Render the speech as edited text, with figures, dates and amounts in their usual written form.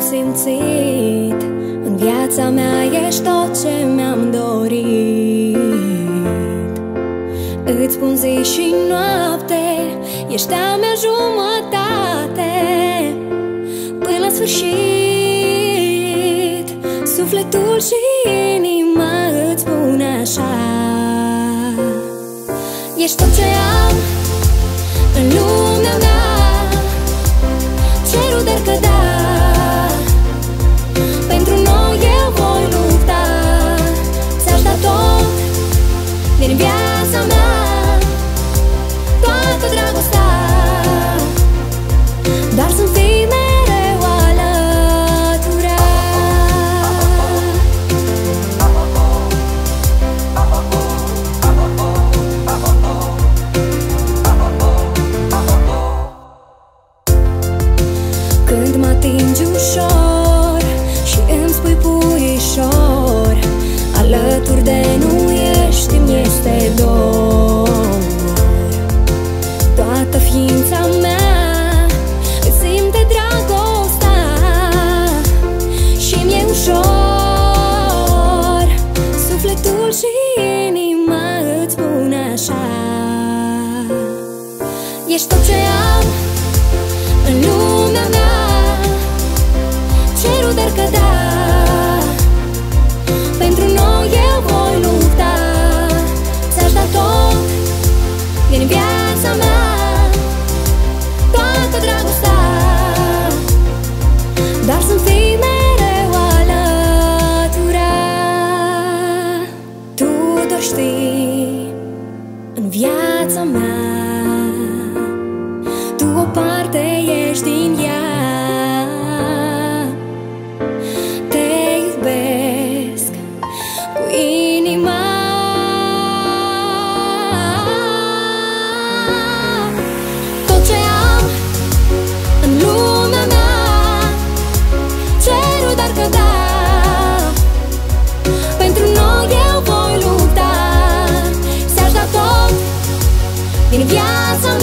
simțit. În viața mea ești tot ce mi-am dorit. Îți spun zi și noapte, ești a mea jumătate. Până la sfârșit, sufletul și inima îți spun așa: ești tot ce am în lumea mea. Cerul de-ar cădea, pentru noi eu voi lupta. Ți-aș da tot din viața mea, toată dragostea, dar să-mi fii mereu alăturea. Când mă atingi ușor și îmi spui puișor, alături de nu ești, îmi este dor. Toată ființa mea îți simte dragostea și mi-e ușor. Sufletul și inima îți spun așa: ești tot ce am în lumea mea. Cerul de-ar cădea, pentru noi eu voi lupta. Ți-aș da tot din viața mea, toată dragostea, dar să-mi fii mereu alăturea. Tu doar știi în viața mea, tu o parte ești din ea. Te iubesc cu inima. Tot ce am în lumea mea, cerul de-ar cădea, pentru noi eu voi lupta. Ți-aș da tot din viața